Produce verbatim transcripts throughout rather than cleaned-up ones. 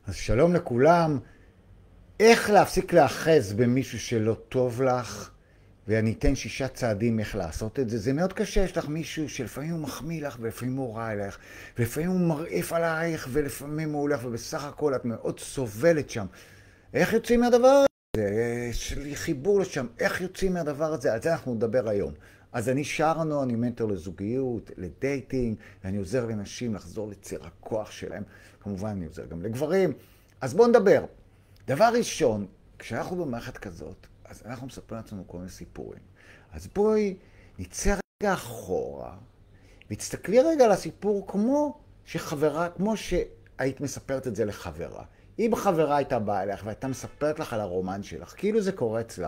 אז שלום לכולם. איך להפסיק להאחז במישהו שלא טוב לך, ואני אתן שישה צעדים איך לעשות את זה. זה מאוד קשה, יש לך מישהו שלפעמים הוא מחמיא לך ולפעמים הוא רע אליך, ולפעמים הוא מרעיף עלייך ולפעמים הוא הולך, ובסך הכל את מאוד סובלת שם. איך יוצאים מהדבר הזה? יש לי חיבור לשם, איך יוצאים מהדבר הזה? על זה אנחנו נדבר היום. אז אני שרנו, אני מנטור לזוגיות, לדייטינג, ואני עוזר לנשים לחזור לציר הכוח שלהם. כמובן אני עוזר גם לגברים. אז בואו נדבר. דבר ראשון, כשאנחנו במערכת כזאת, אז אנחנו מספרים לעצמנו כל מיני סיפורים. אז בואי נצא רגע אחורה, ותסתכלי רגע על הסיפור כמו שחברה, כמו שהיית מספרת את זה לחברה. אם חברה הייתה באה אליך והייתה מספרת לך על הרומן שלך, כאילו זה קורה אצלה,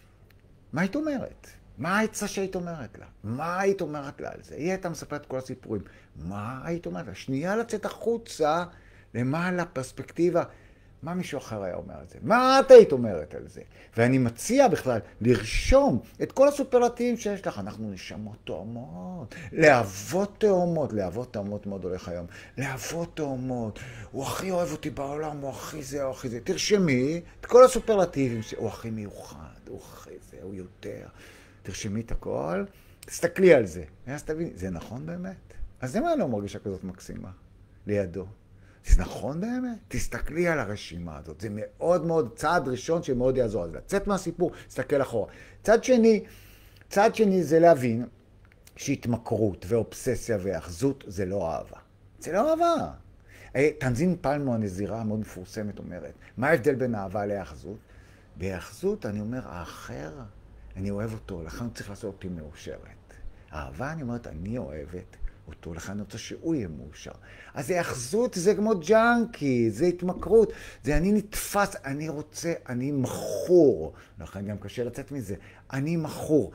מה היית אומרת? מה העצה שהיית אומרת לה? מה היית אומרת לה על זה? היא הייתה מספרת כל הסיפורים. מה היית אומרת לה? שנייה לצאת החוצה, למעלה, פרספקטיבה. מה מישהו אחר היה אומר על זה? מה את היית אומרת על זה? ואני מציע בכלל לרשום את כל הסופרלטיבים שיש לך. אנחנו נשמות תאומות, להבות תאומות, להבות תאומות מאוד הולך היום. להבות תאומות, הוא הכי אוהב אותי בעולם, הוא הכי זה, הוא הכי זה. תרשמי את כל הסופרלטיבים, הוא הכי מיוחד, הוא הכי זה, הוא יותר. תרשמי את הכל, תסתכלי על זה. אז תביני, זה נכון באמת? אז למה אני לא מרגישה כזאת מקסימה לידו? זה נכון באמת? תסתכלי על הרשימה הזאת. זה מאוד מאוד צעד ראשון שמאוד יעזור. אז לצאת מהסיפור, תסתכל אחורה. צד שני, צד שני זה להבין שהתמכרות ואובססיה ואחזות זה לא אהבה. זה לא אהבה. תנזין פלמו, הנזירה המאוד מפורסמת, אומרת, מה ההבדל בין אהבה לאחזות? באחזות אני אומר, האחר, אני אוהב אותו, לכן הוא צריך לעשות אותי מאושרת. אהבה, אני אומרת, אני אוהבת אותו, לכן אני רוצה שהוא יהיה מאושר. אז זה אחזות, זה כמו ג'אנקי, זה התמכרות, זה אני נתפס, אני רוצה, אני מכור. לכן גם קשה לצאת מזה, אני מכור.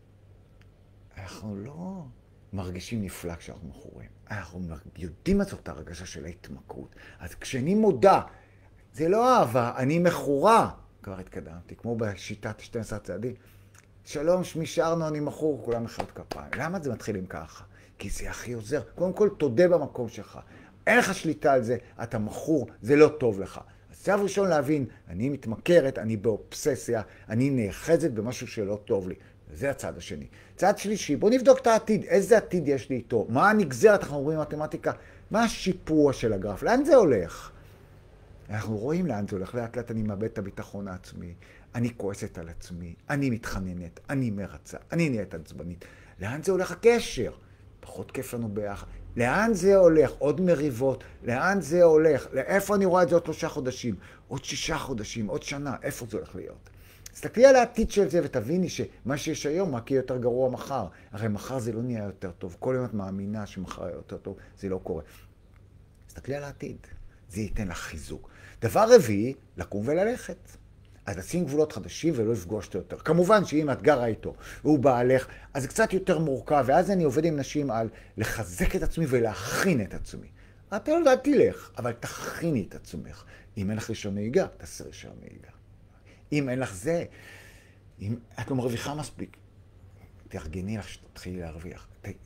אנחנו לא מרגישים נפלא כשאנחנו מכורים. אנחנו יודעים מה זאת הרגשה של ההתמכרות. אז כשאני מודע, זה לא אהבה, אני מכורה. כבר התקדמתי, כמו בשיטת שתים עשרה צעדים. שלום, שמי שרנו, אני מכור, כולם מחיאות כפיים. למה זה מתחילים ככה? כי זה הכי עוזר. קודם כל, תודה במקום שלך. אין לך שליטה על זה, אתה מכור, זה לא טוב לך. אז צעד ראשון להבין, אני מתמכרת, אני באובססיה, אני נאחזת במשהו שלא טוב לי. זה הצעד השני. צעד שלישי, בוא נבדוק את העתיד. איזה עתיד יש לי איתו? מה הנגזרת? אנחנו רואים מתמטיקה. מה השיפוע של הגרף? לאן זה הולך? אנחנו רואים לאן זה הולך. לאט לאט אני מאבד את הביטחון העצמי. אני כועסת על עצמי. אני מתחננת. אני מרצה. אני נהיית עצבנית. לאן זה הולך הקשר? פחות כיף לנו ביחד. לאן זה הולך? עוד מריבות. לאן זה הולך? לאיפה אני רואה את זה עוד שלושה חודשים? עוד שישה חודשים? עוד שנה? איפה זה הולך להיות? תסתכלי על העתיד של זה ותביני שמה שיש היום רק יהיה יותר גרוע מחר. הרי מחר זה לא נהיה יותר טוב. כל יום את מאמינה שמחר יהיה יותר טוב. זה לא קורה. תסתכלי על העתיד. זה ייתן לך חיזוק. דבר רביעי, לקום וללכת. אז לשים גבולות חדשים ולא לפגוש אותו יותר. כמובן שאם את גרה איתו והוא בעלך, אז זה קצת יותר מורכב, ואז אני עובד עם נשים על לחזק את עצמי ולהכין את עצמי. אתה לא יודעת, תלך, אבל תכיני את עצמך. אם אין לך רישיון נהיגה, תעשה רישיון נהיגה. אם אין לך זה, אם את לא מרוויחה מספיק, תארגני לך שתתחילי להרוויח.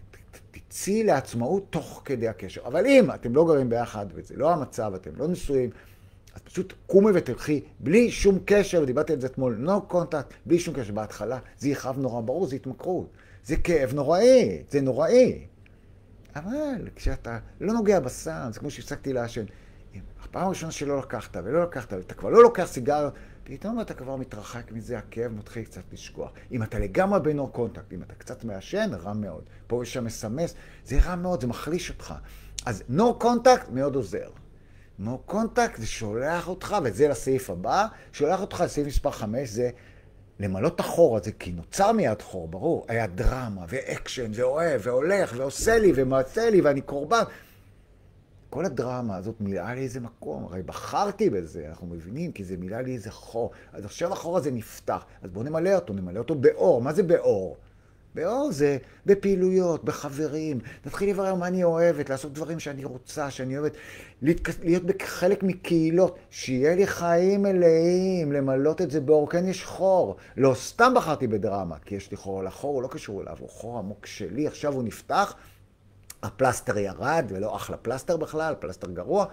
תצאי לעצמאות תוך כדי הקשר. אבל אם אתם לא גרים ביחד, וזה לא המצב, אתם לא נשואים, אז פשוט קומי ותלכי, בלי שום קשר, ודיברתי על זה אתמול, no contact, בלי שום קשר בהתחלה, זה יכאב נורא ברור, זה התמכרות, זה כאב נוראי, זה נוראי. אבל כשאתה לא נוגע בסם, זה כמו שהפסקתי לעשן, הפעם הראשונה שלא לקחת ולא לקחת, ואתה כבר לא לוקח סיגריות, פתאום אתה כבר מתרחק מזה, הכאב מתחיל קצת לשכוח. אם אתה לגמרי ב-no contact, אם אתה קצת מעשן, רע מאוד. פה ושם מסמס, זה רע מאוד, זה מחליש אותך. אז no contact מאוד עוזר. נו קונטקט זה שולח אותך, וזה לסעיף הבא, שולח אותך לסעיף מספר חמש, זה למלות החור הזה, כי נוצר מיד חור, ברור, היה דרמה ואקשן ואוהב והולך ועושה לי ומעשה לי ואני קורבן. כל הדרמה הזאת מילאה לי איזה מקום, הרי בחרתי בזה, אנחנו מבינים, כי זה מילאה לי איזה חור. אז עכשיו החור הזה נפתח, אז בואו נמלא אותו, נמלא אותו באור. מה זה באור? באור זה בפעילויות, בחברים, נתחיל לברר מה אני אוהבת, לעשות דברים שאני רוצה, שאני אוהבת, להיות חלק מקהילות, שיהיה לי חיים מלאים, למלות את זה באור, כן יש חור. לא סתם בחרתי בדרמה, כי יש לי חור על החור, הוא לא קשור אליו, הוא חור עמוק שלי, עכשיו הוא נפתח, הפלסטר ירד, ולא אחלה פלסטר בכלל, פלסטר גרוע,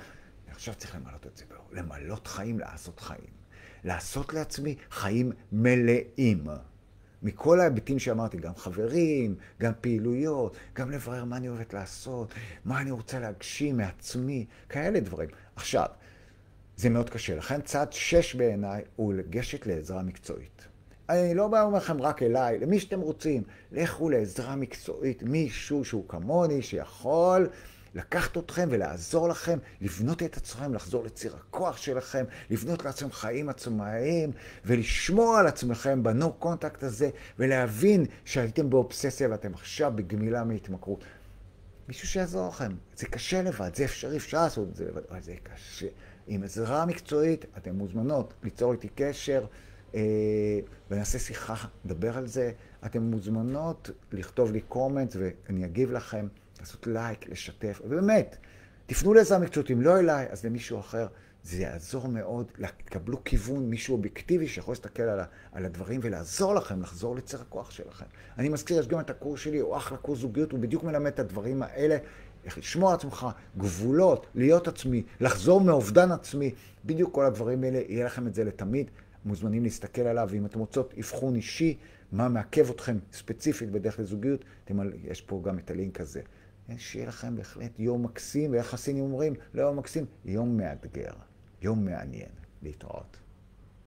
עכשיו צריך למלות את זה באור. למלות חיים, לעשות חיים. לעשות לעצמי חיים מלאים. מכל ההיבטים שאמרתי, גם חברים, גם פעילויות, גם לברר מה אני אוהבת לעשות, מה אני רוצה להגשים מעצמי, כאלה דברים. עכשיו, זה מאוד קשה. לכן צעד שש בעיניי הוא לגשת לעזרה מקצועית. אני לא בא אומר לכם רק אליי, למי שאתם רוצים, לכו לעזרה מקצועית, מישהו שהוא כמוני, שיכול לקחת אתכם ולעזור לכם, לבנות את עצמכם, לחזור לציר הכוח שלכם, לבנות לעצמם חיים עצמאיים, ולשמור על עצמכם בנו קונטקט הזה, ולהבין שהייתם באובססיה ואתם עכשיו בגמילה מהתמכרות. מישהו שיעזור לכם. זה קשה לבד, זה אפשרי, אפשר לעשות את זה לבד, אבל זה קשה. עם עזרה מקצועית, אתן מוזמנות ליצור איתי קשר, אה, ונעשה שיחה, נדבר על זה. אתן מוזמנות לכתוב לי קומנט ואני אגיב לכם, לעשות לייק, לשתף, ובאמת, תפנו לעזרה מקצועית, אם לא אליי, אז למישהו אחר. זה יעזור מאוד, לקבלו כיוון, מישהו אובייקטיבי שיכול להסתכל על, על הדברים ולעזור לכם, לחזור לציר הכוח שלכם. אני מזכיר, יש גם את הקורס שלי, הוא אחלה קורס זוגיות, הוא בדיוק מלמד את הדברים האלה, איך לשמור על עצמך, גבולות, להיות עצמי, לחזור מאובדן עצמי, בדיוק כל הדברים האלה, יהיה לכם את זה לתמיד, מוזמנים להסתכל עליו, ואם אתם רוצות אבחון אישי, מה מעכב אתכם ספציפית בדרך לזוגיות, יש פה גם את הלינק הזה. שיהיה לכם בהחלט יום מקסים, ואיך הסינים אומרים, לא יום מקסים, יום מאתגר, יום מעניין. להתראות.